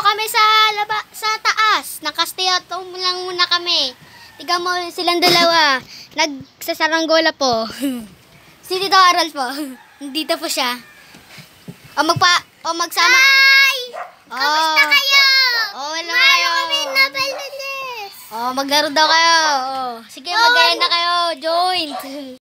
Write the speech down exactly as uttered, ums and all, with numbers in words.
kami sa laba, sa taas. Nakastayout lang muna kami. Tiga mo silang dalawa. Nagsasaranggola po. Si Tito Harold po. Dito po siya. O magpa o magsama. Hi! Oh. Kamusta kayo? Oh, wala Mahalo kayo. kami na Balunes. Oh, maglaro daw kayo. Oh. Sige, Oh, mag-gaya na kayo. Join.